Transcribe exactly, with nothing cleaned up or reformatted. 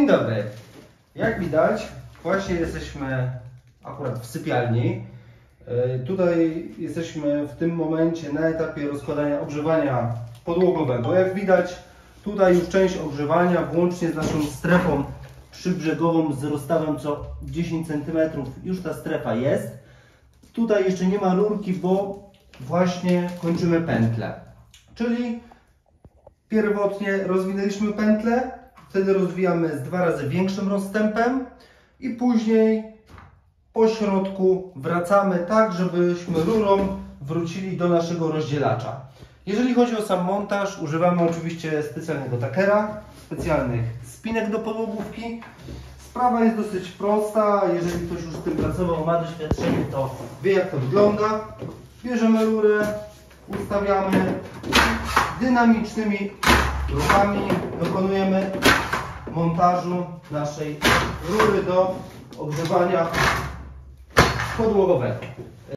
Dzień dobry. Jak widać, właśnie jesteśmy akurat w sypialni. Tutaj jesteśmy w tym momencie na etapie rozkładania ogrzewania podłogowego. Jak widać, tutaj już część ogrzewania, włącznie z naszą strefą przybrzegową z rozstawem co dziesięć centymetrów, już ta strefa jest. Tutaj jeszcze nie ma rurki, bo właśnie kończymy pętlę. Czyli pierwotnie rozwinęliśmy pętlę, wtedy rozwijamy z dwa razy większym rozstępem i później po środku wracamy tak, żebyśmy rurą wrócili do naszego rozdzielacza. Jeżeli chodzi o sam montaż, używamy oczywiście specjalnego takera, specjalnych spinek do podłogówki. Sprawa jest dosyć prosta, jeżeli ktoś już z tym pracował, ma doświadczenie, to wie, jak to wygląda. Bierzemy rurę, ustawiamy, dynamicznymi ruchami dokonujemy montażu naszej rury do ogrzewania podłogowego.